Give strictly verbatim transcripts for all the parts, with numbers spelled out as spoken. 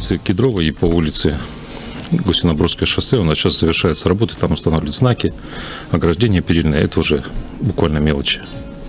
улице Кедровой и по улице Гусинобродское шоссе у нас сейчас завершаются работы, там устанавливают знаки, ограждения перильные, это уже буквально мелочи.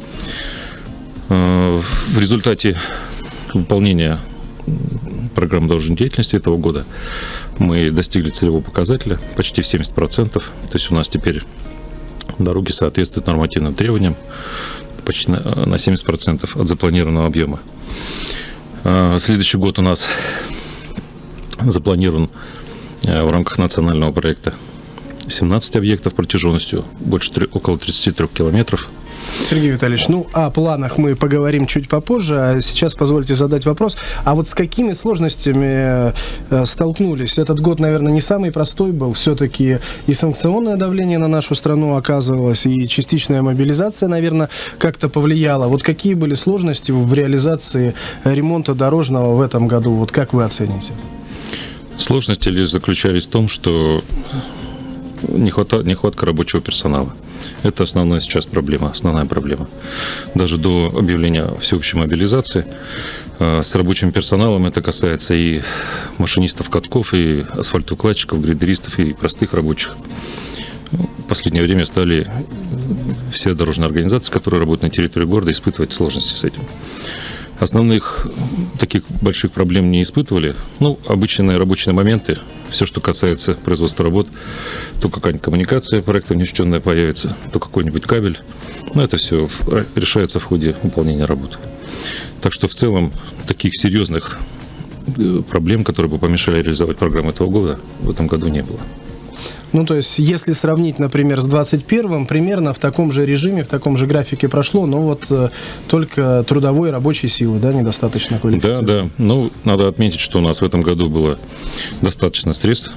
В результате выполнения программы дорожной деятельности этого года мы достигли целевого показателя почти в семьдесят процентов. То есть у нас теперь дороги соответствуют нормативным требованиям почти на семьдесят процентов от запланированного объема. Следующий год у нас запланирован в рамках национального проекта семнадцать объектов протяженностью больше около тридцати трёх километров. Сергей Витальевич, ну о планах мы поговорим чуть попозже, а сейчас позвольте задать вопрос. А вот с какими сложностями э, столкнулись? Этот год, наверное, не самый простой был. Все-таки и санкционное давление на нашу страну оказывалось, и частичная мобилизация, наверное, как-то повлияла. Вот какие были сложности в реализации ремонта дорожного в этом году? Вот как вы оцените? Сложности лишь заключались в том, что Нехватка, нехватка рабочего персонала. Это основная сейчас проблема, основная проблема. Даже до объявления всеобщей мобилизации э, с рабочим персоналом это касается и машинистов катков, и асфальтоукладчиков, грейдеристов, и простых рабочих. В последнее время стали все дорожные организации, которые работают на территории города, испытывать сложности с этим. Основных таких больших проблем не испытывали. Ну, обычные рабочие моменты, все, что касается производства работ, то какая-нибудь коммуникация проекта внесенная появится, то какой-нибудь кабель. Но это все решается в ходе выполнения работ. Так что в целом таких серьезных проблем, которые бы помешали реализовать программу этого года, в этом году не было. Ну, то есть, если сравнить, например, с двадцать первым, примерно в таком же режиме, в таком же графике прошло, но вот э, только трудовой рабочей силы, да, недостаточно квалифицированной. Да, да. Ну, надо отметить, что у нас в этом году было достаточно средств.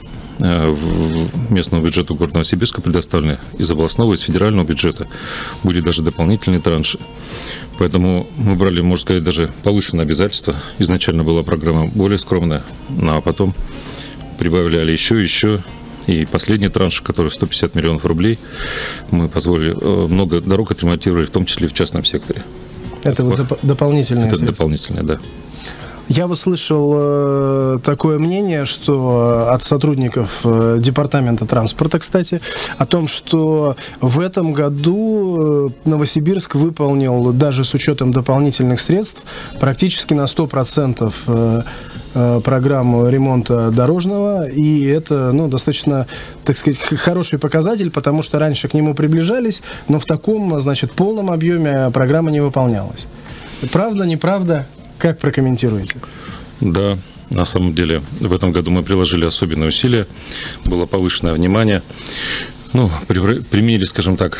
В местному бюджету города Новосибирска предоставлены из областного, из федерального бюджета. Были даже дополнительные транши. Поэтому мы брали, можно сказать, даже повышенные обязательства. Изначально была программа более скромная, ну, а потом прибавляли еще и еще. И последний транш, который сто пятьдесят миллионов рублей, мы позволили, много дорог отремонтировали, в том числе и в частном секторе. Это, это вот доп- дополнительные Это средства. дополнительные, да. Я вот слышал э, такое мнение, что от сотрудников э, департамента транспорта, кстати, о том, что в этом году э, Новосибирск выполнил, даже с учетом дополнительных средств, практически на сто процентов э, э, программу ремонта дорожного, и это, ну, достаточно, так сказать, хороший показатель, потому что раньше к нему приближались, но в таком, значит, полном объеме программа не выполнялась. Правда, неправда? Как прокомментируете? Да, на самом деле в этом году мы приложили особенные усилия, было повышенное внимание. Ну, применили, скажем так,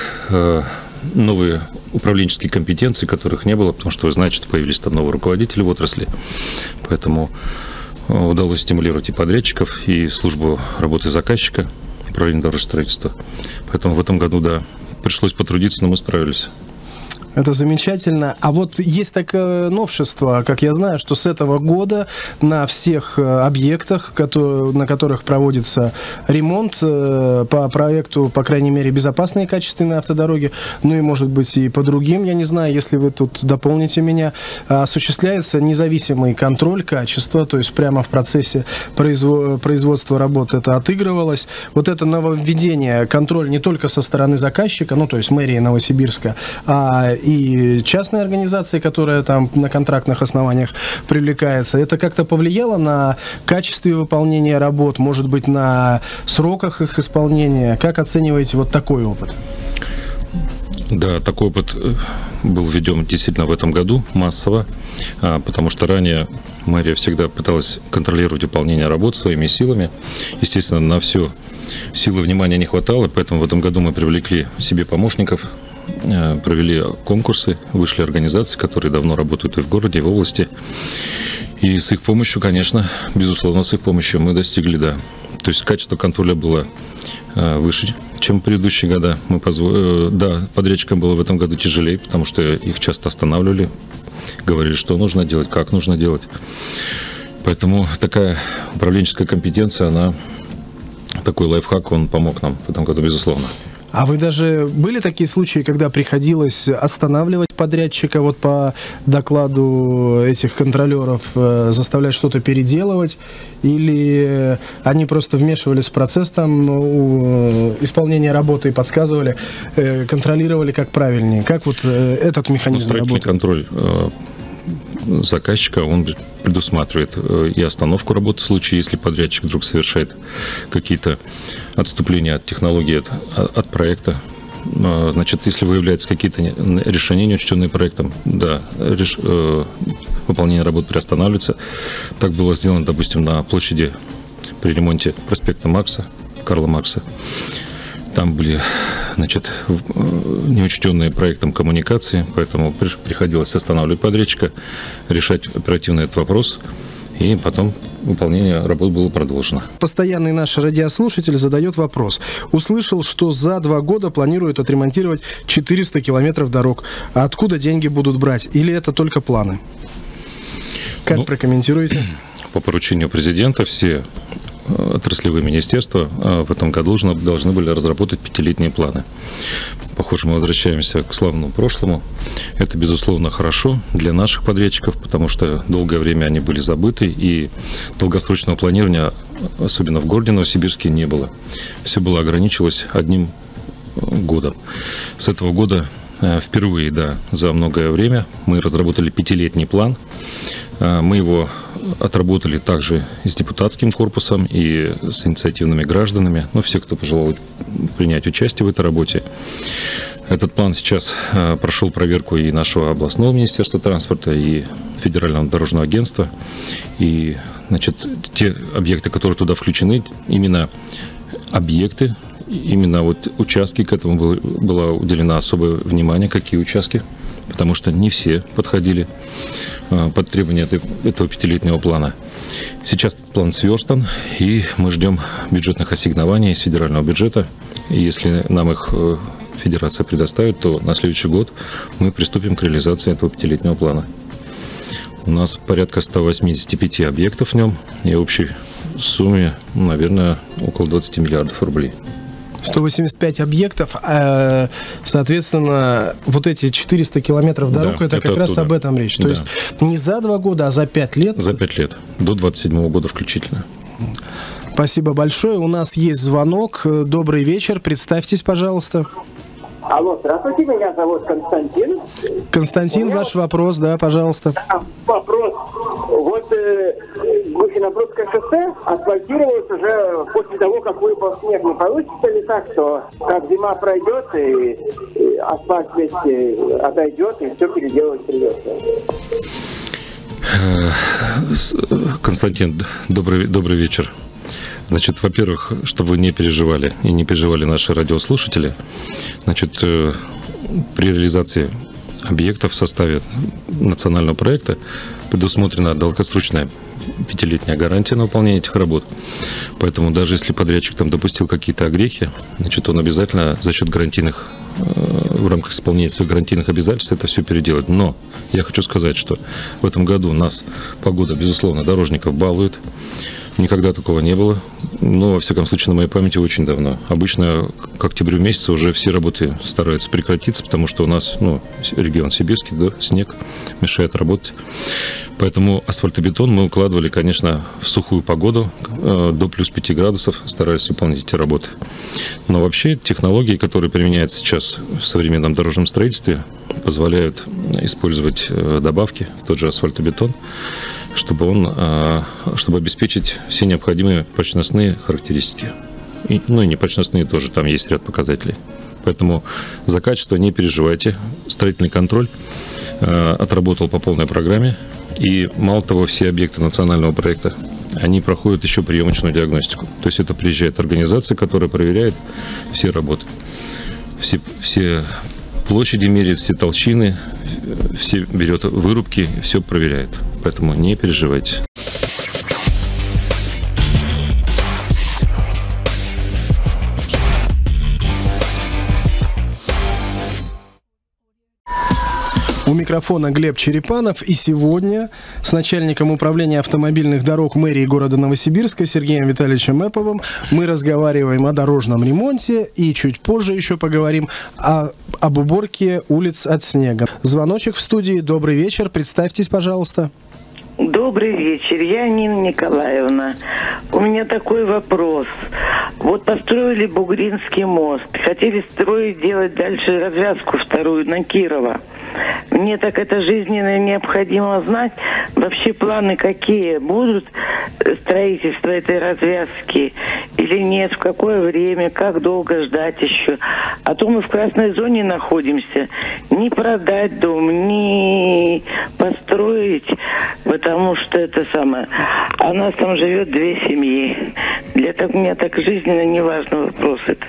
новые управленческие компетенции, которых не было, потому что вы знаете, что появились там новые руководители в отрасли. Поэтому удалось стимулировать и подрядчиков, и службу работы заказчика, управление дорожного строительства. Поэтому в этом году, да, пришлось потрудиться, но мы справились. Это замечательно. А вот есть такое новшество, как я знаю, что с этого года на всех объектах, которые, на которых проводится ремонт по проекту, по крайней мере, безопасные и качественные автодороги, ну и, может быть, и по другим, я не знаю, если вы тут дополните меня, осуществляется независимый контроль качества, то есть прямо в процессе производства работ это отыгрывалось. Вот это нововведение, контроль не только со стороны заказчика, ну, то есть мэрии Новосибирска, а и частные организации, которая там на контрактных основаниях привлекается, это как-то повлияло на качестве выполнения работ, может быть, на сроках их исполнения? Как оцениваете вот такой опыт? Да, такой опыт был введен действительно в этом году массово, потому что ранее мэрия всегда пыталась контролировать выполнение работ своими силами. Естественно, на все силы внимания не хватало, поэтому в этом году мы привлекли себе помощников, провели конкурсы, вышли организации, которые давно работают и в городе, и в области. И с их помощью, конечно, безусловно, с их помощью мы достигли, да. То есть качество контроля было выше, чем в предыдущие года. Мы позв... Да, подрядчикам было в этом году тяжелее, потому что их часто останавливали, говорили, что нужно делать, как нужно делать. Поэтому такая управленческая компетенция, она, такой лайфхак, он помог нам в этом году, безусловно. А вы даже были такие случаи, когда приходилось останавливать подрядчика вот по докладу этих контролеров, э, заставлять что-то переделывать, или они просто вмешивались в процесс там э, исполнения работы и подсказывали, э, контролировали как правильнее? Как вот э, этот механизм ну, работает? Контроль э, заказчика, он предусматривает и остановку работы в случае, если подрядчик вдруг совершает какие-то отступления от технологии, от, от проекта. Значит, если выявляются какие-то решения, неучтенные проектом, да, реш, э, выполнение работ приостанавливается. Так было сделано, допустим, на площади при ремонте проспекта Маркса, Карла Маркса. Там были, значит, неучтенные проектом коммуникации, поэтому приходилось останавливать подрядчика, решать оперативно этот вопрос, и потом выполнение работ было продолжено. Постоянный наш радиослушатель задает вопрос. Услышал, что за два года планируют отремонтировать четыреста километров дорог. А откуда деньги будут брать? Или это только планы? Как ну, прокомментируете? По поручению президента все отраслевые министерства в этом году должны были разработать пятилетние планы. Похоже, мы возвращаемся к славному прошлому. Это, безусловно, хорошо для наших подрядчиков, потому что долгое время они были забыты, и долгосрочного планирования, особенно в городе Новосибирске, не было. Все было ограничилось одним годом. С этого года впервые, да, за многое время мы разработали пятилетний план. Мы его отработали также и с депутатским корпусом, и с инициативными гражданами, ну, все, кто пожелал принять участие в этой работе. Этот план сейчас прошел проверку и нашего областного министерства транспорта, и Федерального дорожного агентства. И, значит, те объекты, которые туда включены, именно объекты, именно вот участки, к этому было, было уделено особое внимание, какие участки, потому что не все подходили под требования этого пятилетнего плана. Сейчас этот план сверстан, и мы ждем бюджетных ассигнований из федерального бюджета. И если нам их федерация предоставит, то на следующий год мы приступим к реализации этого пятилетнего плана. У нас порядка ста восьмидесяти пяти объектов в нем, и в общей сумме, наверное, около двадцати миллиардов рублей. сто восемьдесят пять объектов, а, соответственно, вот эти четыреста километров дорог, да, это, это как оттуда. Раз об этом речь. То да. есть не за два года, а за пять лет? За пять лет, до двадцать седьмого года включительно. Спасибо большое. У нас есть звонок. Добрый вечер. Представьтесь, пожалуйста. Алло, здравствуйте, меня зовут Константин. Константин, меня... ваш вопрос, да, пожалуйста. А, вопрос. Вот э, Гущино-Прудское шоссе асфальтировалось уже после того, как выпал снег. Не получится ли так, что как зима пройдет, и, и асфальт весь отойдет, и все переделать придется? Константин, добрый, добрый вечер. Значит, во-первых, чтобы вы не переживали и не переживали наши радиослушатели, значит, при реализации объектов в составе национального проекта предусмотрена долгосрочная пятилетняя гарантия на выполнение этих работ. Поэтому даже если подрядчик там допустил какие-то огрехи, значит, он обязательно за счет гарантийных, в рамках исполнения своих гарантийных обязательств это все переделает. Но я хочу сказать, что в этом году нас погода, безусловно, дорожников балует. Никогда такого не было, но, во всяком случае, на моей памяти очень давно. Обычно к октябрю месяцу уже все работы стараются прекратиться, потому что у нас, ну, регион Сибирский, да, снег мешает работать. Поэтому асфальтобетон мы укладывали, конечно, в сухую погоду, э, до плюс пяти градусов, старались выполнить эти работы. Но вообще технологии, которые применяются сейчас в современном дорожном строительстве, позволяют использовать э, добавки в тот же асфальтобетон, чтобы он, чтобы обеспечить все необходимые прочностные характеристики. И, ну и непрочностные тоже, там есть ряд показателей. Поэтому за качество не переживайте. Строительный контроль э, отработал по полной программе. И мало того, все объекты национального проекта, они проходят еще приемочную диагностику. То есть это приезжает организация, которая проверяет все работы. Все, все площади меряет, все толщины, все берет вырубки, все проверяет. Поэтому не переживайте. У У микрофона Глеб Черепанов. И сегодня с начальником управления автомобильных дорог мэрии города Новосибирска Сергеем Витальевичем Эповым мы разговариваем о дорожном ремонте и чуть позже еще поговорим о, об уборке улиц от снега. Звоночек в студии. Добрый вечер. Представьтесь, пожалуйста. Добрый вечер, я Нина Николаевна. У меня такой вопрос. Вот построили Бугринский мост, хотели строить, делать дальше развязку вторую на Кирова. Мне так это жизненно необходимо знать, вообще планы какие будут строительства этой развязки или нет, в какое время, как долго ждать еще. А то мы в красной зоне находимся, не продать дом, не построить, потому что это самое. А у нас там живет две семьи. Для так, меня так жизненно не важный вопрос этот.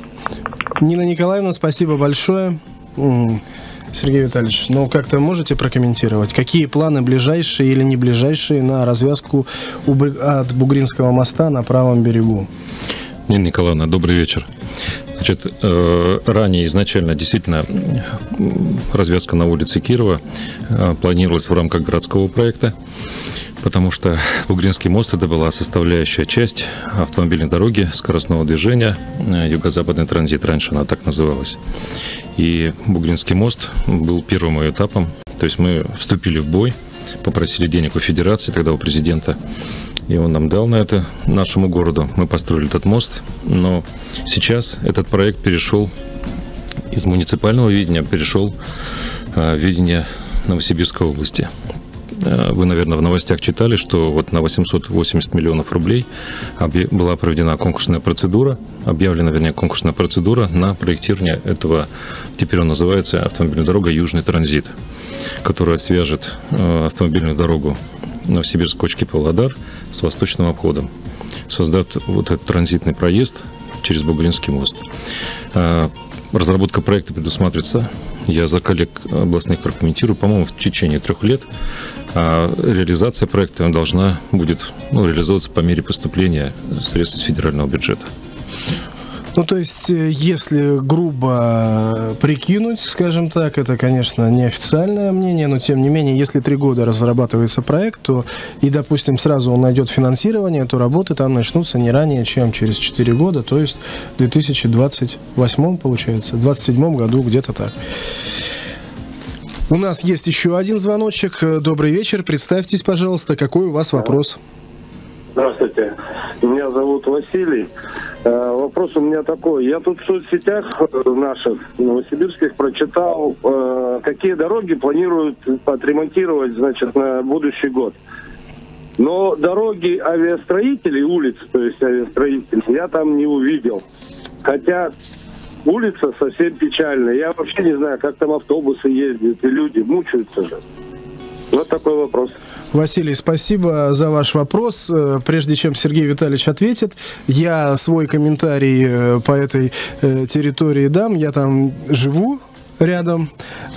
Нина Николаевна, спасибо большое. Сергей Витальевич, ну как-то можете прокомментировать, какие планы ближайшие или не ближайшие на развязку от Бугринского моста на правом берегу? Нина Николаевна, добрый вечер. Значит, ранее изначально действительно развязка на улице Кирова планировалась в рамках городского проекта, потому что Бугринский мост — это была составляющая часть автомобильной дороги скоростного движения, юго-западный транзит, раньше она так называлась. И Бугринский мост был первым ее этапом, то есть мы вступили в бой, попросили денег у федерации, тогда у президента, и он нам дал на это, нашему городу. Мы построили этот мост, но сейчас этот проект перешел из муниципального видения, перешел в видение Новосибирской области. Вы, наверное, в новостях читали, что вот на восемьсот восемьдесят миллионов рублей была проведена конкурсная процедура, объявлена, вернее, конкурсная процедура на проектирование этого, теперь он называется автомобильная дорога «Южный транзит», которая свяжет автомобильную дорогу Новосибирск-Кочки-Павлодар с восточным обходом, создав вот этот транзитный проезд через Бугринский мост. Разработка проекта предусматривается, я за коллег областных прокомментирую, по-моему, в течение трех лет. А реализация проекта должна будет ну, реализовываться по мере поступления средств из федерального бюджета. Ну, то есть, если грубо прикинуть, скажем так, это, конечно, неофициальное мнение, но, тем не менее, если три года разрабатывается проект, то, и, допустим, сразу он найдет финансирование, то работы там начнутся не ранее, чем через четыре года, то есть в две тысячи двадцать восьмом, получается, в две тысячи двадцать седьмом году, где-то так. У нас есть еще один звоночек. Добрый вечер. Представьтесь, пожалуйста, какой у вас вопрос? Здравствуйте. Меня зовут Василий. Э, вопрос у меня такой. Я тут в соцсетях наших новосибирских прочитал, э, какие дороги планируют отремонтировать, значит, на будущий год. Но дороги авиастроителей, улиц, то есть авиастроителей, я там не увидел. Хотя улица совсем печальная. Я вообще не знаю, как там автобусы ездят, и люди мучаются же. Вот такой вопрос. Василий, спасибо за ваш вопрос. Прежде чем Сергей Витальевич ответит, я свой комментарий по этой территории дам. Я там живу рядом,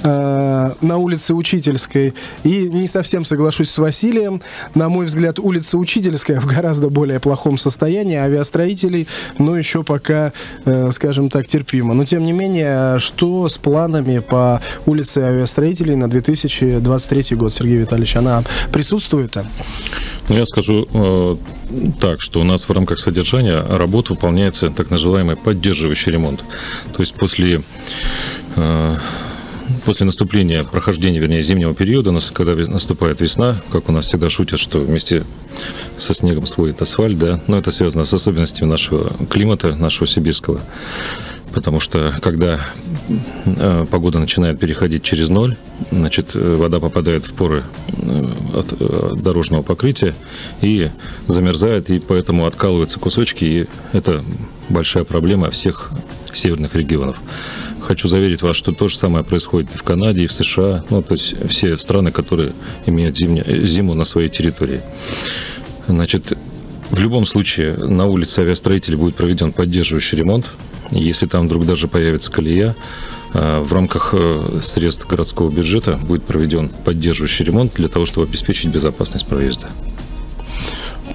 э, на улице Учительской, и не совсем соглашусь с Василием. На мой взгляд, улица Учительская в гораздо более плохом состоянии, авиастроителей, но еще пока, э, скажем так, терпимо. Но, тем не менее, что с планами по улице авиастроителей на две тысячи двадцать третий год, Сергей Витальевич? Она присутствует там? Ну, я скажу э, так, что у нас в рамках содержания работ выполняется так называемый поддерживающий ремонт. То есть после, э, после наступления, прохождения, вернее, зимнего периода, когда наступает весна, как у нас всегда шутят, что вместе со снегом сводит асфальт, да, но это связано с особенностями нашего климата, нашего сибирского. Потому что когда э, погода начинает переходить через ноль, значит, вода попадает в поры от, э, дорожного покрытия и замерзает, и поэтому откалываются кусочки, и это большая проблема всех северных регионов. Хочу заверить вас, что то же самое происходит и в Канаде, и в США, ну, то есть все страны, которые имеют зимне, зиму на своей территории. Значит, в любом случае на улице авиастроителей будет проведен поддерживающий ремонт. Если там вдруг даже появится колея, в рамках средств городского бюджета будет проведен поддерживающий ремонт для того, чтобы обеспечить безопасность проезда.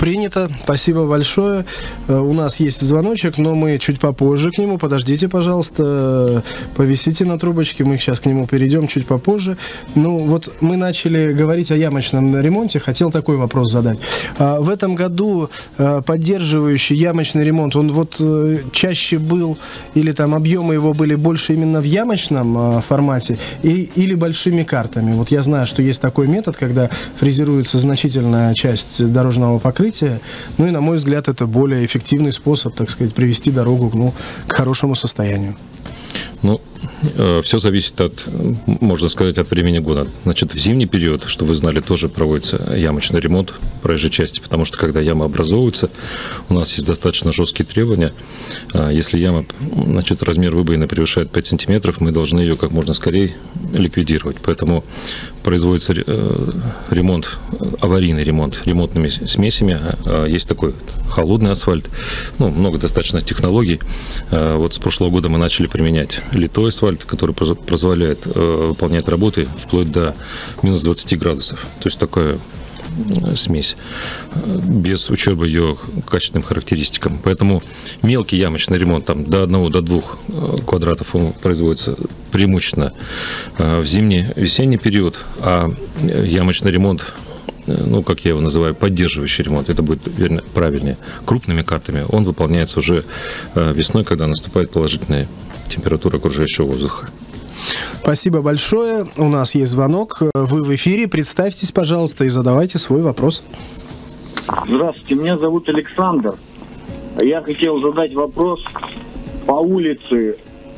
Принято. Спасибо большое. У нас есть звоночек, но мы чуть попозже к нему. Подождите, пожалуйста. Повисите на трубочке. Мы сейчас к нему перейдем чуть попозже. Ну, вот мы начали говорить о ямочном ремонте. Хотел такой вопрос задать. В этом году поддерживающий ямочный ремонт, он вот чаще был, или там объемы его были больше именно в ямочном формате, и, или большими картами? Вот я знаю, что есть такой метод, когда фрезеруется значительная часть дорожного покрытия. Ну и, на мой взгляд, это более эффективный способ, так сказать, привести дорогу, ну, к хорошему состоянию. Ну, э, все зависит от, можно сказать, от времени года. Значит, в зимний период, чтобы вы знали, тоже проводится ямочный ремонт проезжей части, потому что, когда ямы образовываются, у нас есть достаточно жесткие требования. Э, если яма, значит, размер выбоины превышает пять сантиметров, мы должны ее как можно скорее ликвидировать. Поэтому производится э, ремонт, аварийный ремонт ремонтными смесями. Э, есть такой холодный асфальт, ну, много достаточно технологий. Э, вот с прошлого года мы начали применять литой асфальт, который позволяет э, выполнять работы вплоть до минус двадцати градусов. То есть такая смесь, без ущерба ее качественным характеристикам. Поэтому мелкий ямочный ремонт, там, до одного, до двух квадратов, он производится преимущественно в зимний, весенний период, а ямочный ремонт, ну, как я его называю, поддерживающий ремонт, это будет верно, правильнее, крупными картами, он выполняется уже весной, когда наступает положительная температура окружающего воздуха. Спасибо большое. У нас есть звонок. Вы в эфире. Представьтесь, пожалуйста, и задавайте свой вопрос. Здравствуйте, меня зовут Александр. Я хотел задать вопрос по улице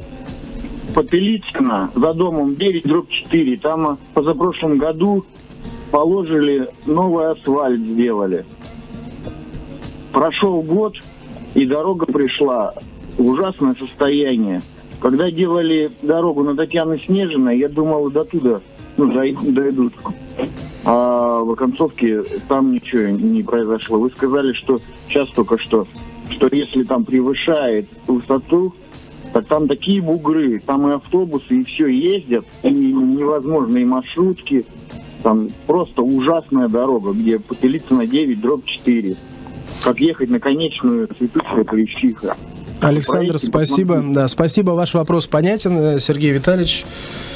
Потылицына, за домом девять дробь четыре. Там позапрошлом году положили новый асфальт, сделали. Прошел год, и дорога пришла в ужасное состояние. Когда делали дорогу на Татьяны Снежиной, я думал, до туда, ну, дойдут. А в оконцовке там ничего не произошло. Вы сказали, что сейчас только что, что если там превышает высоту, так там такие бугры, там и автобусы, и все ездят, и невозможные маршрутки. Там просто ужасная дорога, где Потылицына девять дробь четыре. Как ехать на конечную Цветущая Полищиха. Александр, спасибо. Да, спасибо. Ваш вопрос понятен, Сергей Витальевич.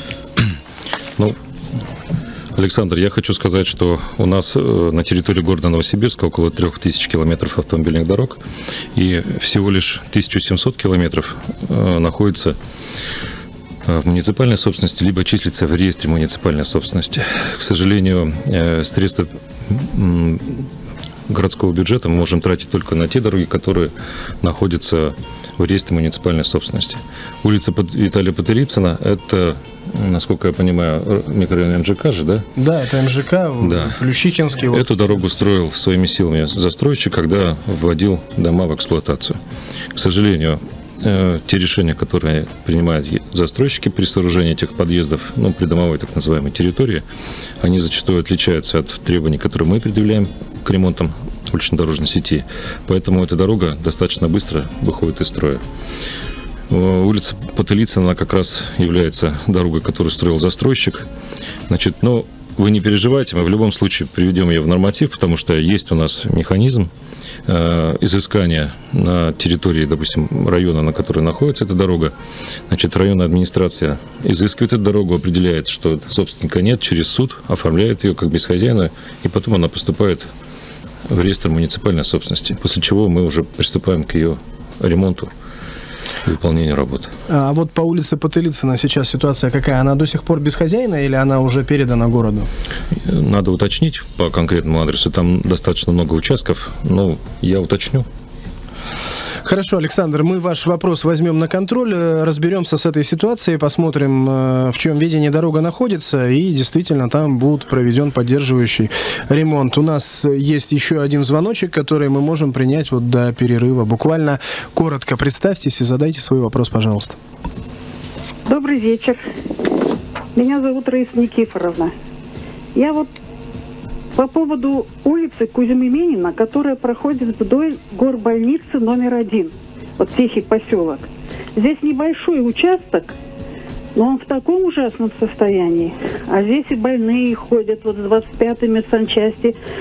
Ну, Александр, я хочу сказать, что у нас на территории города Новосибирска около трех тысяч километров автомобильных дорог, и всего лишь тысяча семьсот километров находится в муниципальной собственности, либо числится в реестре муниципальной собственности. К сожалению, средства городского бюджета мы можем тратить только на те дороги, которые находятся в реестре муниципальной собственности. Улица Виталия Потылицына – это, насколько я понимаю, микрорайон эм жэ ка же, да? Да, это эм жэ ка, да. Плющихинский. Эту вот дорогу строил своими силами застройщик, когда вводил дома в эксплуатацию. К сожалению, те решения, которые принимают застройщики при сооружении этих подъездов, ну, придомовой так называемой территории, они зачастую отличаются от требований, которые мы предъявляем к ремонтам улично-дорожной сети. Поэтому эта дорога достаточно быстро выходит из строя. Улица Потылицына, она как раз является дорогой, которую строил застройщик. Значит, ну, вы не переживайте, мы в любом случае приведем ее в норматив, потому что есть у нас механизм э, изыскания на территории, допустим, района, на которой находится эта дорога. Значит, районная администрация изыскивает эту дорогу, определяет, что собственника нет, через суд оформляет ее как безхозяйную, и потом она поступает в реестр муниципальной собственности, после чего мы уже приступаем к ее ремонту и выполнению работы. А вот по улице Потылицына сейчас ситуация какая? Она до сих пор без хозяина или она уже передана городу? Надо уточнить по конкретному адресу. Там достаточно много участков, но я уточню. Хорошо, Александр, мы ваш вопрос возьмем на контроль, разберемся с этой ситуацией, посмотрим, в чем видении дорога находится, и действительно там будет проведен поддерживающий ремонт. У нас есть еще один звоночек, который мы можем принять вот до перерыва. Буквально коротко представьтесь и задайте свой вопрос, пожалуйста. Добрый вечер. Меня зовут Раиса Никифоровна. Я вот по поводу улицы Кузьмы-Минина, которая проходит вдоль горбольницы номер один, вот Тихий поселок. Здесь небольшой участок, но он в таком ужасном состоянии. А здесь и больные ходят, вот с двадцать пятой медсанчасти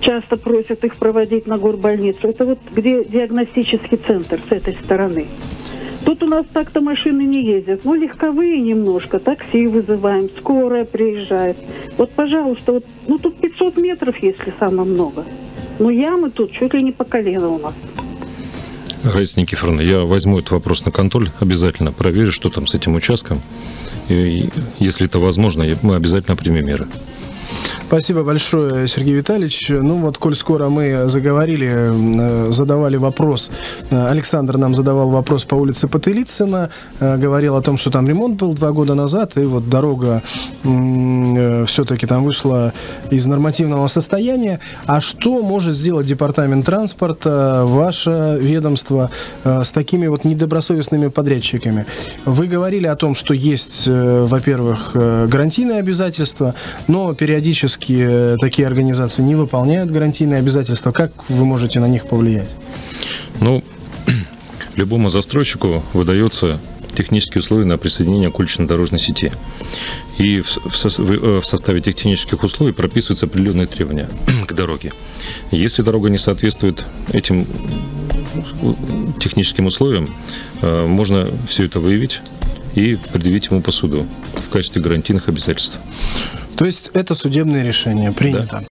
часто просят их проводить на горбольницу. Это вот где диагностический центр с этой стороны. Тут у нас так-то машины не ездят. Ну, легковые немножко, такси вызываем, скорая приезжает. Вот, пожалуйста, вот, ну, тут пятьсот метров, если самое много. Но ямы тут чуть ли не по колено у нас. Раиса Никифоровна, я возьму этот вопрос на контроль, обязательно проверю, что там с этим участком. И если это возможно, мы обязательно примем меры. Спасибо большое, Сергей Витальевич. Ну вот, коль скоро мы заговорили, задавали вопрос, Александр нам задавал вопрос по улице Потылицына, говорил о том, что там ремонт был два года назад, и вот дорога все-таки там вышла из нормативного состояния. А что может сделать департамент транспорта, ваше ведомство, с такими вот недобросовестными подрядчиками? Вы говорили о том, что есть, во-первых, гарантийные обязательства, но периодически такие организации не выполняют гарантийные обязательства. Как вы можете на них повлиять? Ну, любому застройщику выдаются технические условия на присоединение к улично-дорожной сети. И в, в, в составе этих технических условий прописываются определенные требования к дороге. Если дорога не соответствует этим техническим условиям, можно все это выявить и предъявить ему по суду в качестве гарантийных обязательств. То есть это судебное решение принято. Да.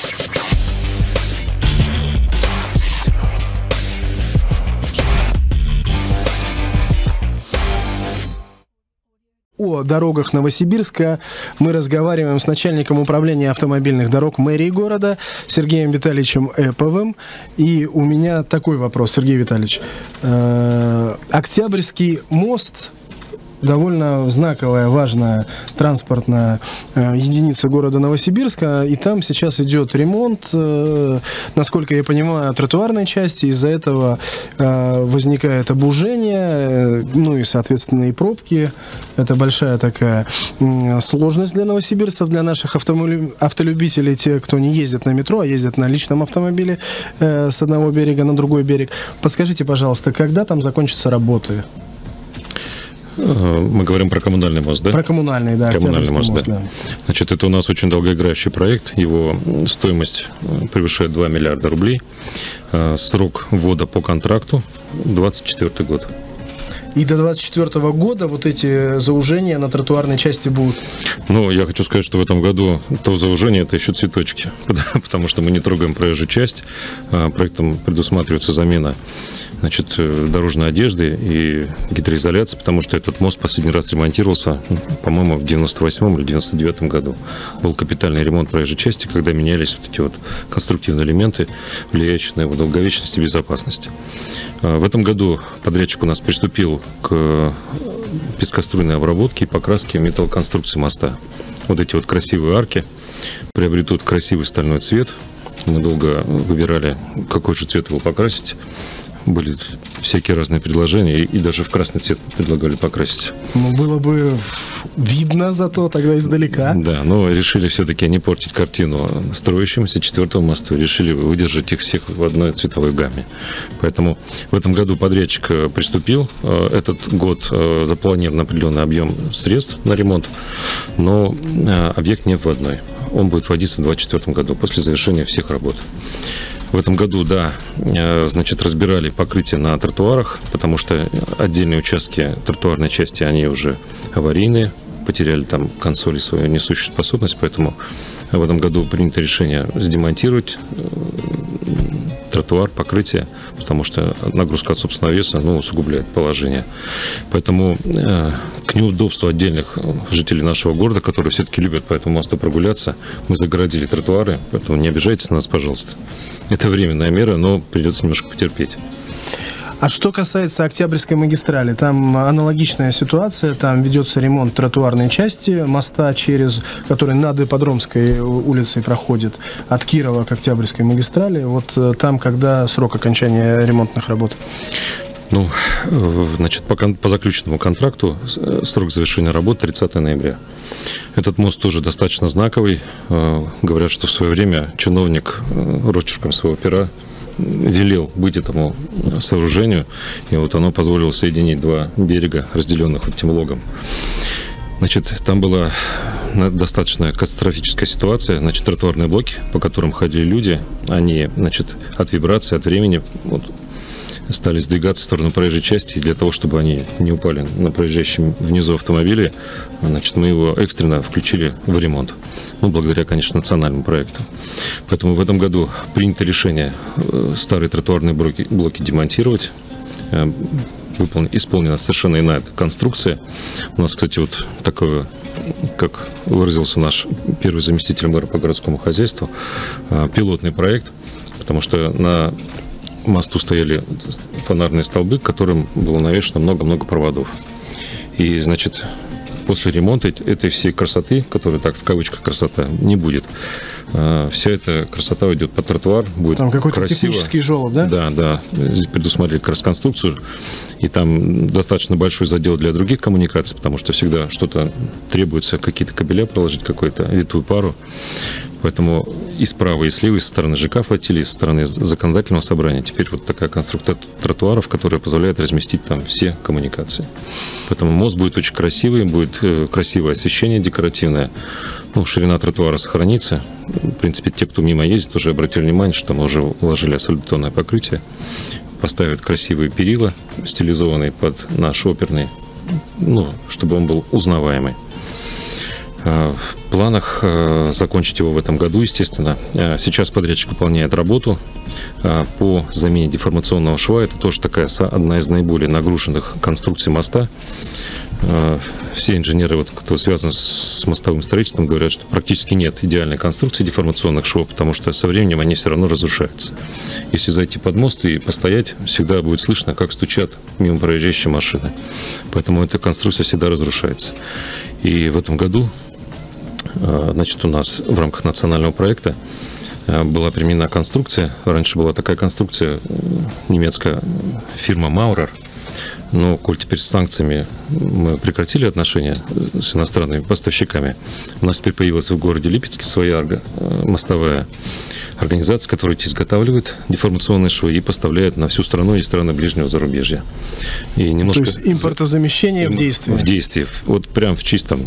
О дорогах Новосибирска мы разговариваем с начальником управления автомобильных дорог мэрии города Сергеем Витальевичем Эповым. И у меня такой вопрос, Сергей Витальевич. Октябрьский мост — довольно знаковая, важная транспортная э, единица города Новосибирска, и там сейчас идет ремонт, э, насколько я понимаю, тротуарной части. Из-за этого э, возникает обужение, э, ну и, соответственно, и пробки. Это большая такая э, сложность для новосибирцев, для наших автомобиль... автолюбителей, те, кто не ездит на метро, а ездят на личном автомобиле э, с одного берега на другой берег. Подскажите, пожалуйста, когда там закончатся работы? Мы говорим про коммунальный мост, да? Про коммунальный, да. Коммунальный мост, мост, да. да. Значит, это у нас очень долгоиграющий проект. Его стоимость превышает два миллиарда рублей. Срок ввода по контракту двадцать четвёртый год. И до двадцать четвёртого года вот эти заужения на тротуарной части будут? Ну, я хочу сказать, что в этом году то заужение — это еще цветочки, потому что мы не трогаем проезжую часть. Проектом предусматривается замена, значит, дорожной одежды и гидроизоляции, потому что этот мост последний раз ремонтировался, по-моему, в девяносто восьмом или девяносто девятом году. Был капитальный ремонт проезжей части, когда менялись вот эти вот конструктивные элементы, влияющие на его долговечность и безопасность. В этом году подрядчик у нас приступил к пескоструйной обработке и покраске металлоконструкции моста. Вот эти вот красивые арки приобретут красивый стальной цвет. Мы долго выбирали, какой же цвет его покрасить. Были всякие разные предложения, и, и даже в красный цвет предлагали покрасить. Ну, было бы видно зато тогда издалека. Да, но решили все-таки не портить картину строящемуся четвертому мосту. Решили выдержать их всех в одной цветовой гамме. Поэтому в этом году подрядчик приступил. Этот год запланирован определенный объем средств на ремонт, но объект не вводной. Он будет вводиться в двадцать четвёртом году, после завершения всех работ. В этом году, да, значит, разбирали покрытие на тротуарах, потому что отдельные участки тротуарной части, они уже аварийные, потеряли там консоли свою несущую способность, поэтому в этом году принято решение сдемонтировать тротуар, покрытие, потому что нагрузка от собственного веса, ну, усугубляет положение. Поэтому э, к неудобству отдельных жителей нашего города, которые все-таки любят по этому мосту прогуляться, мы загородили тротуары, поэтому не обижайтесь на нас, пожалуйста. Это временная мера, но придется немножко потерпеть. А что касается Октябрьской магистрали, там аналогичная ситуация, там ведется ремонт тротуарной части моста, через который над Ипподромской улицей проходит от Кирова к Октябрьской магистрали. Вот там когда срок окончания ремонтных работ? Ну, значит, по, по заключенному контракту срок завершения работ тридцатого ноября. Этот мост тоже достаточно знаковый. Говорят, что в свое время чиновник росчерком своего пера велел быть этому сооружению, и вот оно позволило соединить два берега, разделенных вот этим логом. Значит, там было достаточно катастрофическая ситуация. Значит, тротуарные блоки, по которым ходили люди, они, значит, от вибрации, от времени вот, стали сдвигаться в сторону проезжей части. И для того, чтобы они не упали на проезжающем внизу автомобиле, значит, мы его экстренно включили в ремонт. Ну, благодаря, конечно, национальному проекту. Поэтому в этом году принято решение старые тротуарные блоки, блоки демонтировать. Выполнена, исполнена совершенно иная конструкция. У нас, кстати, вот такое, как выразился наш первый заместитель мэра по городскому хозяйству, пилотный проект, потому что на мосту стояли фонарные столбы, к которым было навешено много-много проводов. И, значит, после ремонта этой всей красоты, которая так в кавычках красота, не будет. Вся эта красота уйдет под тротуар, будет там какой-то красиво. Технический желоб, да? Да, да. Здесь предусмотрели как раз конструкцию, и там достаточно большой задел для других коммуникаций, потому что всегда что-то требуется, какие-то кабеля проложить, какую-то витую пару. Поэтому и справа, и слева, и со стороны ЖК флотилии, и со стороны законодательного собрания теперь вот такая конструкция тротуаров, которая позволяет разместить там все коммуникации. Поэтому мост будет очень красивый, будет красивое освещение декоративное. Ну, ширина тротуара сохранится. В принципе, те, кто мимо ездит, уже обратили внимание, что мы уже уложили асфальтобетонное покрытие. Поставят красивые перила, стилизованные под наш оперный, ну, чтобы он был узнаваемый. В планах закончить его в этом году, естественно. Сейчас подрядчик выполняет работу по замене деформационного шва. Это тоже такая одна из наиболее нагруженных конструкций моста. Все инженеры, вот, кто связан с мостовым строительством, говорят, что практически нет идеальной конструкции деформационных швов, потому что со временем они все равно разрушаются. Если зайти под мост и постоять, всегда будет слышно, как стучат мимо проезжающие машины. Поэтому эта конструкция всегда разрушается. И в этом году, значит, у нас в рамках национального проекта была применена конструкция. Раньше была такая конструкция, немецкая фирма Maurer. Но, коль теперь с санкциями мы прекратили отношения с иностранными поставщиками, у нас теперь появилась в городе Липецке своя мостовая организация, которая изготавливает деформационные швы и поставляет на всю страну и страны ближнего зарубежья. И немножко... То есть импортозамещение в действии? В действии. Вот прям в чистом...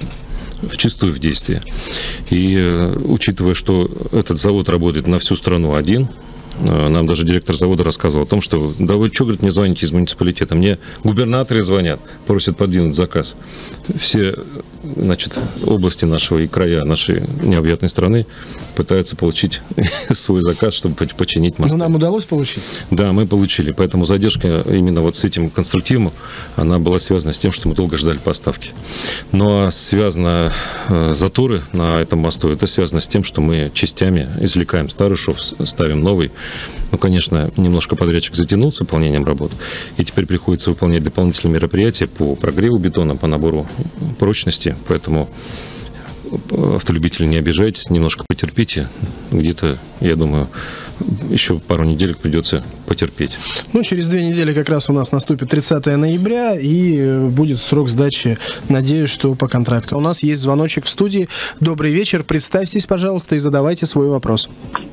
в чистую в действии. И учитывая, что этот завод работает на всю страну один, нам даже директор завода рассказывал о том, что да вы что, говорит, не звоните из муниципалитета, мне губернаторы звонят, просят подвинуть заказ. Все, значит, области нашего и края нашей необъятной страны пытаются получить свой заказ, чтобы починить мосты. Но нам удалось получить? Да, мы получили. Поэтому задержка именно вот с этим конструктивом, она была связана с тем, что мы долго ждали поставки. Ну а связано э, заторы на этом мосту, это связано с тем, что мы частями извлекаем старый шов, ставим новый. Ну, конечно, немножко подрядчик затянул с выполнением работ, и теперь приходится выполнять дополнительные мероприятия по прогреву бетона, по набору прочности, поэтому автолюбители, не обижайтесь, немножко потерпите, где-то, я думаю, еще пару недель придется потерпеть. Ну, через две недели как раз у нас наступит тридцатое ноября, и будет срок сдачи, надеюсь, что по контракту. У нас есть звоночек в студии. Добрый вечер, представьтесь, пожалуйста, и задавайте свой вопрос.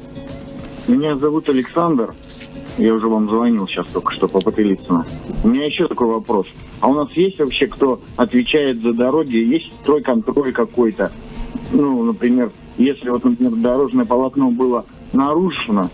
Меня зовут Александр. Я уже вам звонил сейчас только что по Потылицыну. У меня еще такой вопрос. А у нас есть вообще кто отвечает за дороги? Есть стройконтроль какой-то? Ну, например, если вот, например, дорожное полотно было нарушено,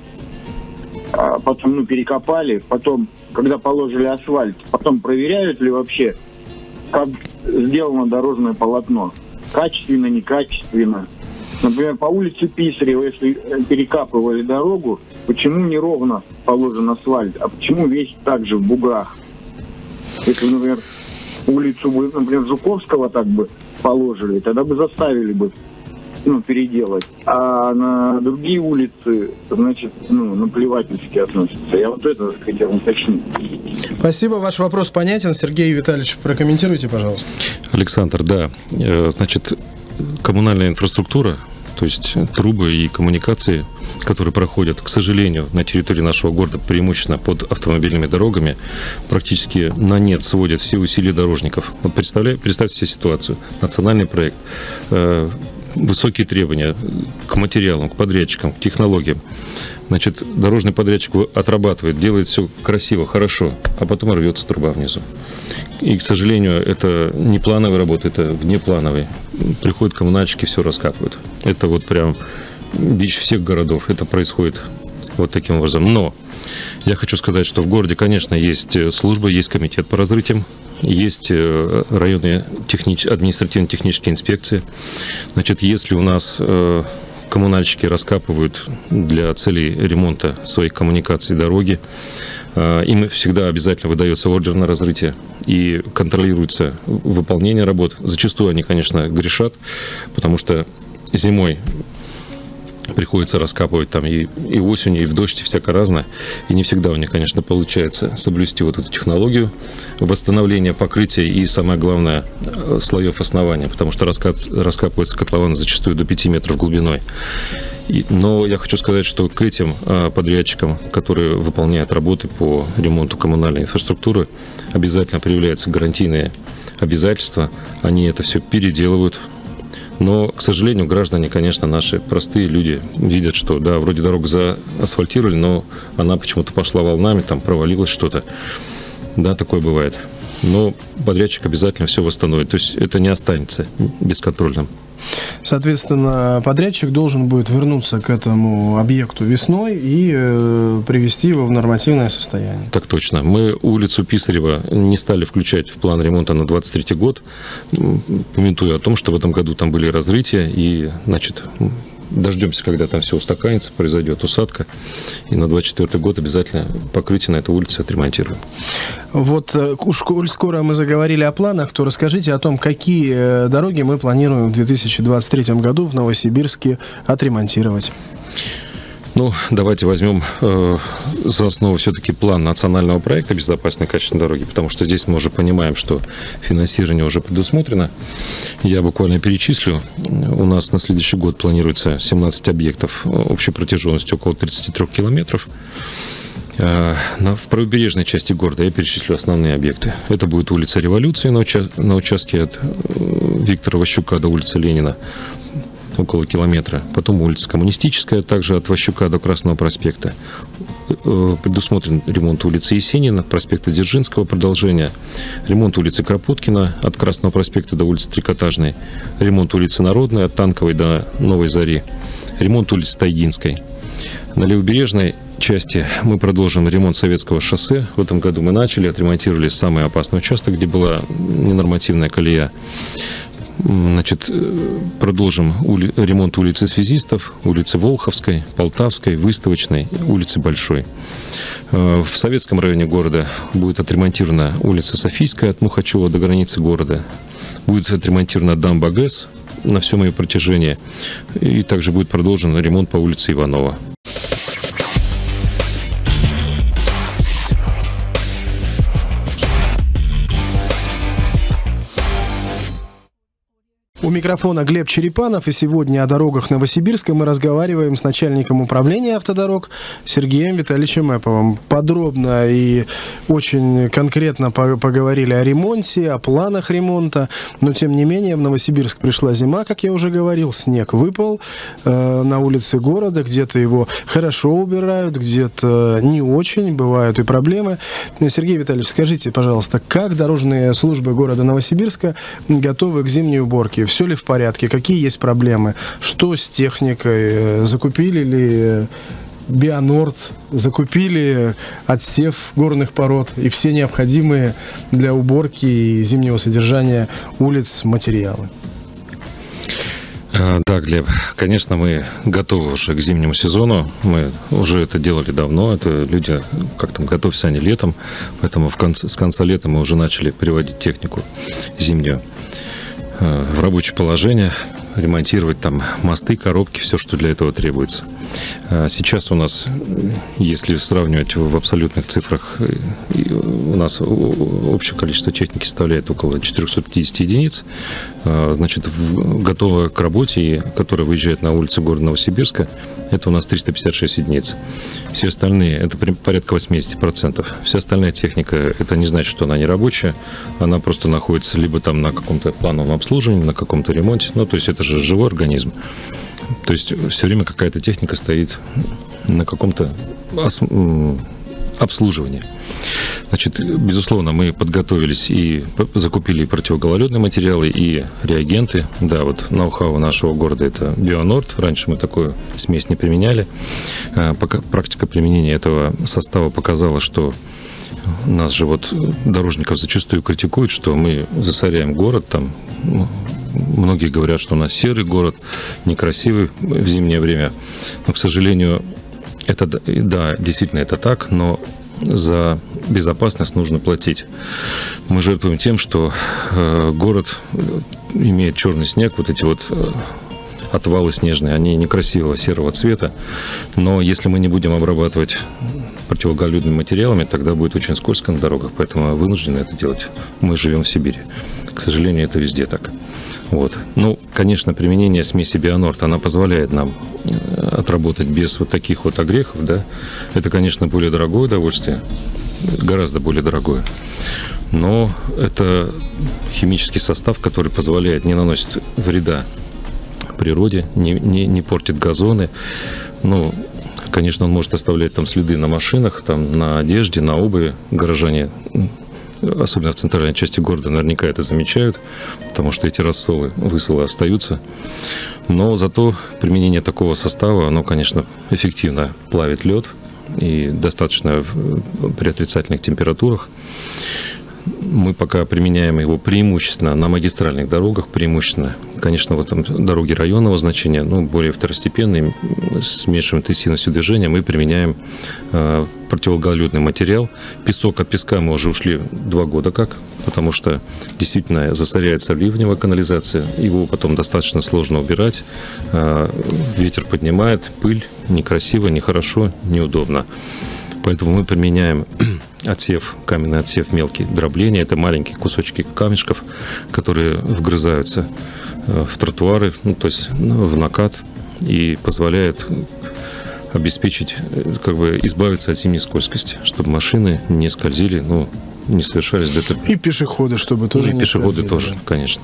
а потом, ну, перекопали, потом, когда положили асфальт, потом проверяют ли вообще, как сделано дорожное полотно? Качественно, некачественно? Например, по улице Писарева, если перекапывали дорогу, почему неровно положен асфальт, а почему весь так же в буграх? Если, например, улицу, например, Жуковского так бы положили, тогда бы заставили бы, ну, переделать. А на другие улицы, значит, ну, наплевательски относятся. Я вот это хотел уточнить. Спасибо, ваш вопрос понятен. Сергей Витальевич, прокомментируйте, пожалуйста. Александр, да, значит, коммунальная инфраструктура, то есть трубы и коммуникации, которые проходят, к сожалению, на территории нашего города преимущественно под автомобильными дорогами, практически на нет сводят все усилия дорожников. Вот представляете, представьте себе ситуацию. Национальный проект, э, высокие требования к материалам, к подрядчикам, к технологиям. Значит, дорожный подрядчик отрабатывает, делает все красиво, хорошо, а потом рвется труба внизу. И, к сожалению, это не плановая работа, это внеплановая. приходят коммунальщики, все раскапывают. Это вот прям бич всех городов. Это происходит вот таким образом. Но я хочу сказать, что в городе, конечно, есть служба, есть комитет по разрытиям, есть районные технич... административно-технические инспекции. Значит, если у нас коммунальщики раскапывают для целей ремонта своих коммуникаций дороги, им всегда обязательно выдается ордер на разрытие и контролируется выполнение работ. Зачастую они, конечно, грешат, потому что зимой приходится раскапывать там и, и осенью, и в дождь, и всякое разное. И не всегда у них, конечно, получается соблюсти вот эту технологию восстановления покрытия и, самое главное, слоев основания, потому что раскап, раскапывается котлован зачастую до пяти метров глубиной. И, но я хочу сказать, что к этим а, подрядчикам, которые выполняют работы по ремонту коммунальной инфраструктуры, обязательно проявляются гарантийные обязательства. Они это все переделывают. Но, к сожалению, граждане, конечно, наши простые люди видят, что, да, вроде дорогу заасфальтировали, но она почему-то пошла волнами, там провалилось что-то. Да, такое бывает. Но подрядчик обязательно все восстановит. То есть это не останется бесконтрольным. Соответственно, подрядчик должен будет вернуться к этому объекту весной и э, привести его в нормативное состояние. Так точно. Мы улицу Писарева не стали включать в план ремонта на двадцать третий год, памятуя о том, что в этом году там были разрытия, и, значит, дождемся, когда там все устаканится, произойдет усадка, и на двадцать четвёртый год обязательно покрытие на этой улице отремонтируем. Вот, уж коль скоро мы заговорили о планах, то расскажите о том, какие дороги мы планируем в две тысячи двадцать третьем году в Новосибирске отремонтировать. Ну, давайте возьмем э, за основу все-таки план национального проекта «Безопасные и качественные дороги», потому что здесь мы уже понимаем, что финансирование уже предусмотрено. Я буквально перечислю. У нас на следующий год планируется семнадцать объектов общей протяженностью около тридцати трёх километров. Э, на, в правобережной части города я перечислю основные объекты. Это будет улица Революции на, уча- на участке от э, Виктора Ващука до улицы Ленина, около километра. Потом улица Коммунистическая, также от Ващука до Красного проспекта. Предусмотрен ремонт улицы Есенина, проспекта Дзержинского, продолжение. Ремонт улицы Кропоткина от Красного проспекта до улицы Трикотажной. Ремонт улицы Народной от Танковой до Новой Зари. Ремонт улицы Тайгинской. На левобережной части мы продолжим ремонт Советского шоссе. В этом году мы начали, отремонтировали самый опасный участок, где была ненормативная колея. Значит, продолжим ули... ремонт улицы Связистов, улицы Волховской, Полтавской, Выставочной, улицы Большой. В Советском районе города будет отремонтирована улица Софийская от Мухачева до границы города. Будет отремонтирована дамба ГЭС на всем ее протяжении. И также будет продолжен ремонт по улице Иванова. У микрофона Глеб Черепанов, и сегодня о дорогах Новосибирска мы разговариваем с начальником управления автодорог Сергеем Витальевичем Эповым. Подробно и очень конкретно поговорили о ремонте, о планах ремонта, но тем не менее в Новосибирск пришла зима, как я уже говорил, снег выпал э, на улице города, где-то его хорошо убирают, где-то не очень, бывают и проблемы. Сергей Витальевич, скажите, пожалуйста, как дорожные службы города Новосибирска готовы к зимней уборке? Все ли в порядке? Какие есть проблемы? Что с техникой? Закупили ли Бионорд? Закупили отсев горных пород и все необходимые для уборки и зимнего содержания улиц материалы? Да, Глеб, конечно, мы готовы уже к зимнему сезону. Мы уже это делали давно. Это люди, как там, готовься они летом. Поэтому в конце, с конца лета мы уже начали приводить технику зимнюю в рабочее положение, ремонтировать там мосты, коробки, все, что для этого требуется. Сейчас у нас, если сравнивать в абсолютных цифрах, у нас общее количество техники составляет около четыреста пятьдесят единиц. Значит, готовая к работе, и которая выезжает на улицу города Новосибирска, это у нас триста пятьдесят шесть единиц. Все остальные, это порядка восемьдесят процентов. Вся остальная техника, это не значит, что она не рабочая, она просто находится либо там на каком-то плановом обслуживании, на каком-то ремонте, ну, то есть это же живой организм. То есть все время какая-то техника стоит на каком-то ос- обслуживания. Значит, безусловно, мы подготовились и закупили противогололедные материалы, и реагенты. Да, вот ноу-хау нашего города – это Бионорд. Раньше мы такую смесь не применяли. Пока практика применения этого состава показала, что нас же вот дорожников зачастую критикуют, что мы засоряем город. Там многие говорят, что у нас серый город, некрасивый в зимнее время. Но, к сожалению, это, да, действительно это так, но за безопасность нужно платить. Мы жертвуем тем, что э, город имеет черный снег, вот эти вот э, отвалы снежные, они некрасивого серого цвета, но если мы не будем обрабатывать противогололедными материалами, тогда будет очень скользко на дорогах, поэтому мы вынуждены это делать. Мы живем в Сибири. К сожалению, это везде так. Вот. Ну, конечно, применение смеси Бионорд, она позволяет нам отработать без вот таких вот огрехов, да. Это, конечно, более дорогое удовольствие, гораздо более дорогое. Но это химический состав, который позволяет, не наносит вреда природе, не, не, не портит газоны. Ну, конечно, он может оставлять там следы на машинах, там, на одежде, на обуви. Горожане, особенно в центральной части города, наверняка это замечают, потому что эти рассолы, высолы остаются. Но зато применение такого состава, оно, конечно, эффективно плавит лед и достаточно при отрицательных температурах. Мы пока применяем его преимущественно на магистральных дорогах, преимущественно, конечно, вот там дороги районного значения, ну, более второстепенные, с меньшей интенсивностью движения, мы применяем э, противогололедный материал. Песок, от песка мы уже ушли два года как, потому что действительно засоряется ливневая канализация, его потом достаточно сложно убирать, э, ветер поднимает, пыль, некрасиво, нехорошо, неудобно. Поэтому мы применяем отсев, каменный отсев, мелкий, дробление. Это маленькие кусочки камешков, которые вгрызаются в тротуары, ну, то есть в накат, и позволяют обеспечить, как бы избавиться от зимней скользкости, чтобы машины не скользили, ну, не совершались ДТП. И пешеходы, чтобы тоже и не пешеходы скользили, тоже, да. Конечно.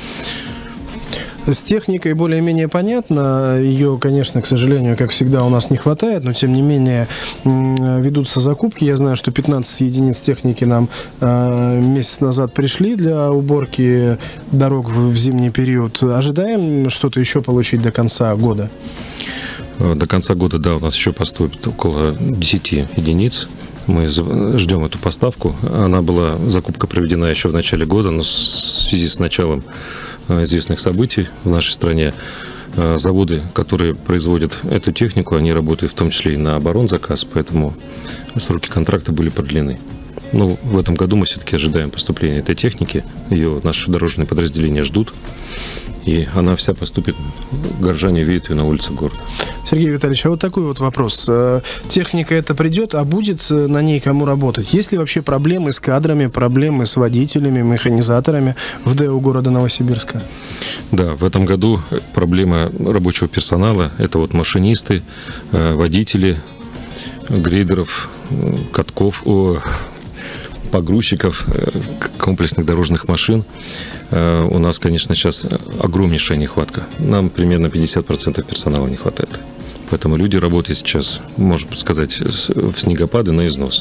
С техникой более-менее понятно. Ее, конечно, к сожалению, как всегда, у нас не хватает, но, тем не менее, ведутся закупки. Я знаю, что пятнадцать единиц техники нам э, месяц назад пришли для уборки дорог в, в зимний период. Ожидаем что-то еще получить до конца года? До конца года, да, у нас еще поступит около десяти единиц. Мы ждем эту поставку. Она была, закупка проведена еще в начале года, но в связи с началом известных событий в нашей стране заводы, которые производят эту технику, они работают в том числе и на оборонзаказ, поэтому сроки контракта были продлены. Ну, в этом году мы все-таки ожидаем поступления этой техники. Ее наши дорожные подразделения ждут. И она вся поступит, горожане видят ее на улице города. Сергей Витальевич, а вот такой вот вопрос. Техника эта придет, а будет на ней кому работать? Есть ли вообще проблемы с кадрами, проблемы с водителями, механизаторами в ДЭУ города Новосибирска? Да, в этом году проблема рабочего персонала – это вот машинисты, водители, грейдеров, катков, о, погрузчиков, комплексных дорожных машин. У нас, конечно, сейчас огромнейшая нехватка. Нам примерно пятьдесят процентов персонала не хватает. Поэтому люди работают сейчас, можно сказать, в снегопады на износ.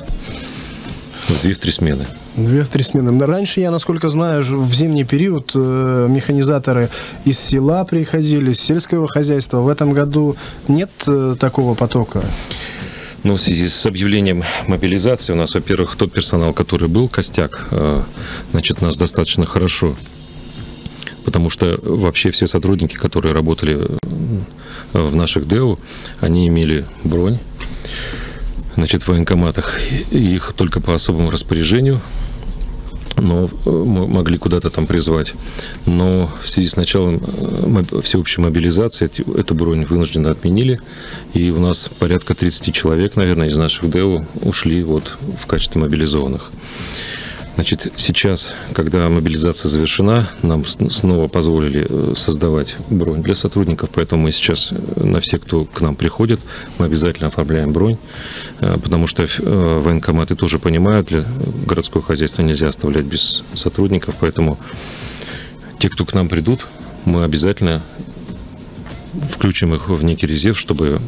В две-три смены. Две-три смены. Раньше, я, насколько знаю, в зимний период э, механизаторы из села приходили, с сельского хозяйства. В этом году нет э, такого потока? Ну, в связи с объявлением мобилизации у нас, во-первых, тот персонал, который был, костяк, э, значит, нас достаточно хорошо. Потому что вообще все сотрудники, которые работали в наших ДЭУ, они имели бронь, значит, в военкоматах. Их только по особому распоряжению, но могли куда-то там призвать. Но в связи с началом всеобщей мобилизации эту бронь вынужденно отменили. И у нас порядка тридцать человек, наверное, из наших ДЭУ ушли вот в качестве мобилизованных. Значит, сейчас, когда мобилизация завершена, нам снова позволили создавать бронь для сотрудников, поэтому мы сейчас на всех, кто к нам приходит, мы обязательно оформляем бронь, потому что военкоматы тоже понимают, для городского хозяйства нельзя оставлять без сотрудников, поэтому те, кто к нам придут, мы обязательно включим их в некий резерв, чтобы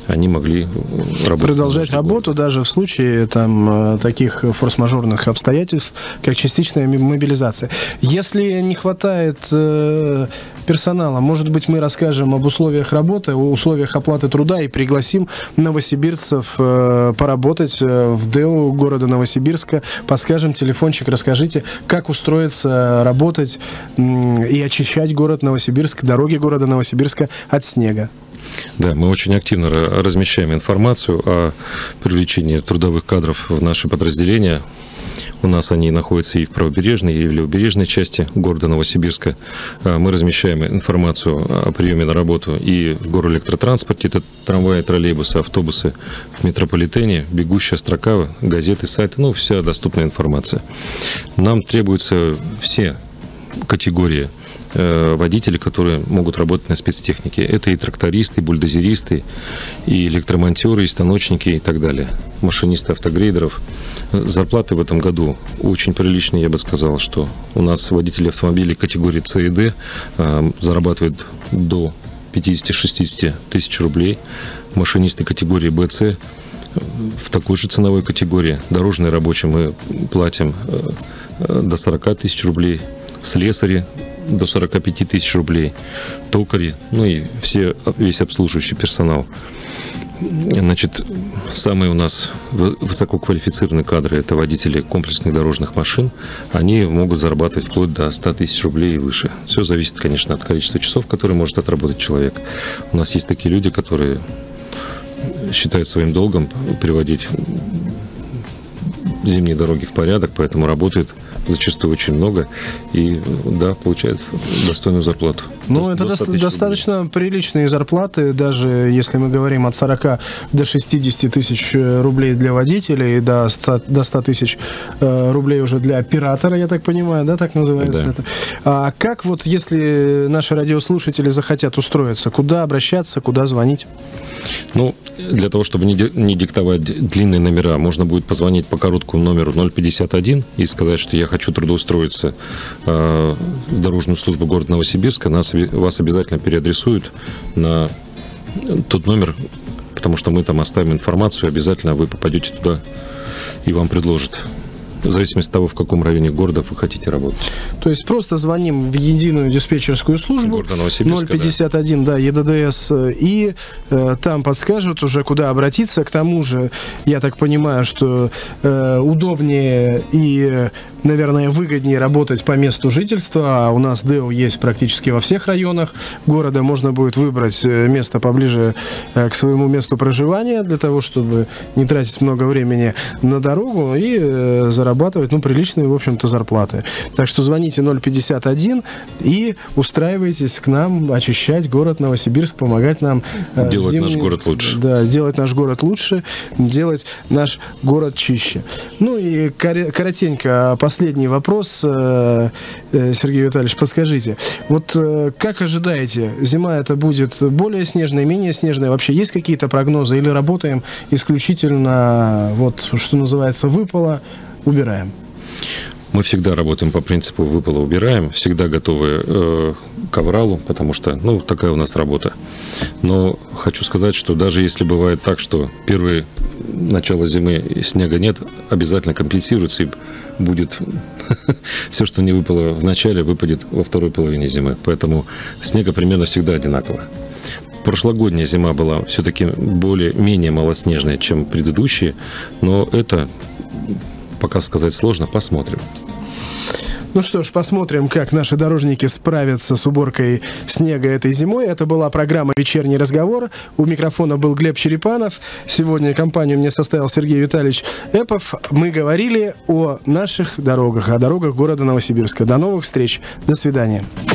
они могли работать. Продолжать работу года. Даже в случае там, таких форс-мажорных обстоятельств, как частичная мобилизация. Если не хватает э, персонала, может быть, мы расскажем об условиях работы, о условиях оплаты труда и пригласим новосибирцев э, поработать в ДЭО города Новосибирска. Подскажем телефончик, расскажите, как устроиться, работать э, и очищать город Новосибирск, дороги города Новосибирска от снега. Да, мы очень активно размещаем информацию о привлечении трудовых кадров в наши подразделения. У нас они находятся и в правобережной, и в левобережной части города Новосибирска. Мы размещаем информацию о приеме на работу и в горэлектротранспорте, это трамваи, троллейбусы, автобусы, в метрополитене, бегущая строка, газеты, сайты, ну, вся доступная информация. Нам требуются все категории водители, которые могут работать на спецтехнике. Это и трактористы, и бульдозеристы, и электромонтеры, и станочники, и так далее. Машинисты автогрейдеров. Зарплаты в этом году очень приличные, я бы сказал, что у нас водители автомобилей категории С и Д э, зарабатывают до пятьдесят-шестьдесят тысяч рублей. Машинисты категории Б С в такой же ценовой категории. Дорожные рабочие мы платим э, до сорок тысяч рублей. Слесари до сорок пять тысяч рублей, токари, ну и все, весь обслуживающий персонал. Значит, самые у нас высококвалифицированные кадры – это водители комплексных дорожных машин. Они могут зарабатывать вплоть до ста тысяч рублей и выше. Все зависит, конечно, от количества часов, которые может отработать человек. У нас есть такие люди, которые считают своим долгом приводить зимние дороги в порядок, поэтому работают зачастую очень много и, да, получают достойную зарплату. Ну, это до, достаточно рублей. Приличные зарплаты, даже если мы говорим от сорока до шестидесяти тысяч рублей для водителя и до ста тысяч рублей уже для оператора, я так понимаю, да, так называется да. это. А как вот, если наши радиослушатели захотят устроиться, куда обращаться, куда звонить? Ну, для того, чтобы не диктовать длинные номера, можно будет позвонить по короткому номеру ноль пятьдесят один и сказать, что я хочу трудоустроиться э, в дорожную службу города Новосибирска. Нас, вас обязательно переадресуют на тот номер, потому что мы там оставим информацию, обязательно вы попадете туда и вам предложат. В зависимости от того, в каком районе города вы хотите работать. То есть просто звоним в единую диспетчерскую службу ноль пятьдесят один, да, Е Д Д С, и э, там подскажут уже, куда обратиться. К тому же, я так понимаю, что э, удобнее и, наверное, выгоднее работать по месту жительства. А у нас ДЭО есть практически во всех районах города. Можно будет выбрать место поближе э, к своему месту проживания для того, чтобы не тратить много времени на дорогу и э, заработать зарабатывать, ну, приличные, в общем-то, зарплаты. Так что звоните ноль пятьдесят один и устраивайтесь к нам очищать город Новосибирск, помогать нам э, делать зимний, наш город лучше. Да, сделать наш город лучше, делать наш город чище. Ну и коротенько последний вопрос, э, э, Сергей Витальевич, подскажите, вот э, как ожидаете, зима это будет более снежная, менее снежная? Вообще есть какие-то прогнозы или работаем исключительно, вот, что называется, выпало, убираем? Мы всегда работаем по принципу выпало, убираем, всегда готовы э, к авралу, потому что, ну, такая у нас работа. Но хочу сказать, что даже если бывает так, что первое начало зимы снега нет, обязательно компенсируется и будет все, что не выпало в начале, выпадет во второй половине зимы. Поэтому снега примерно всегда одинаково. Прошлогодняя зима была все-таки более-менее малоснежная, чем предыдущие, но это пока сказать сложно, посмотрим. Ну что ж, посмотрим, как наши дорожники справятся с уборкой снега этой зимой. Это была программа «Вечерний разговор». У микрофона был Глеб Черепанов. Сегодня компанию мне составил Сергей Витальевич Эпов. Мы говорили о наших дорогах, о дорогах города Новосибирска. До новых встреч. До свидания.